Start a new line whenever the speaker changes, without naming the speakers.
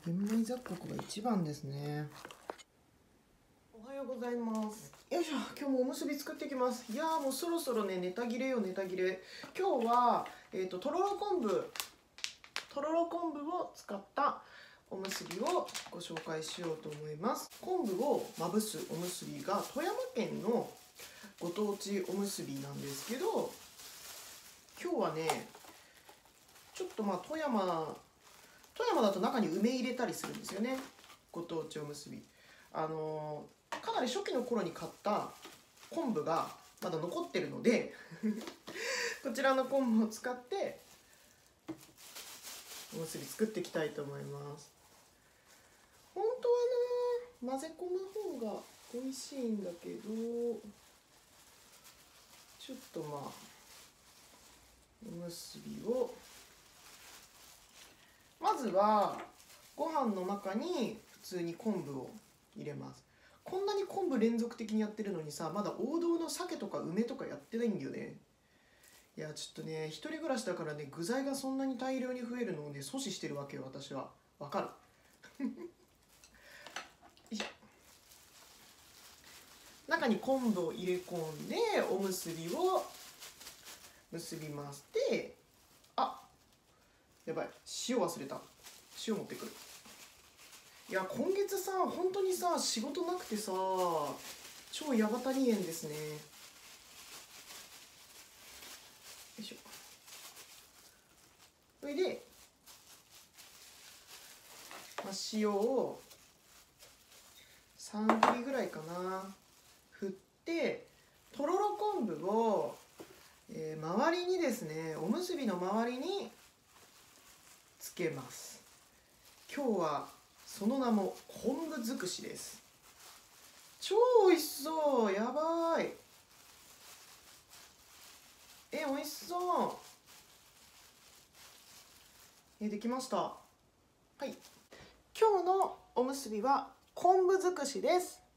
玄米雑穀が一番ですね。おはようございます。よいしょ、今日もおむすび作っていきます。いやーもうそろそろね、ネタ切れよ、ネタ切れ。今日は、とろろ昆布を使ったおむすびをご紹介しようと思います。昆布をまぶすおむすびが富山県のご当地おむすびなんですけど、今日はね、ちょっと富山だと中に梅入れたりするんですよね。ご当地おむすび。かなり初期の頃に買った昆布がまだ残ってるのでこちらの昆布を使っておむすび作っていきたいと思います。本当はな、混ぜ込む方が美味しいんだけど、ちょっとおむすびをまずはご飯の中に普通に昆布を入れます。こんなに昆布連続的にやってるのにさ、まだ王道の鮭とか梅とかやってないんだよね。いやちょっとね、一人暮らしだからね、具材がそんなに大量に増えるのをね、阻止してるわけよ、私は。わかるよいしょ。中に昆布を入れ込んでおむすびを結びます。で、やばい、塩忘れた。塩持ってくる。いや今月さ、本当にさ、仕事なくてさ、超ヤバ谷園ですね。よいしょ。それで、塩を3振りぐらいかな、振って、とろろ昆布を、周りにですね、おむすびの周りにつけます。今日はその名も昆布尽くしです。超美味しそう。やばい。美味しそう。できました。はい。今日のおむすびは昆布尽くしです。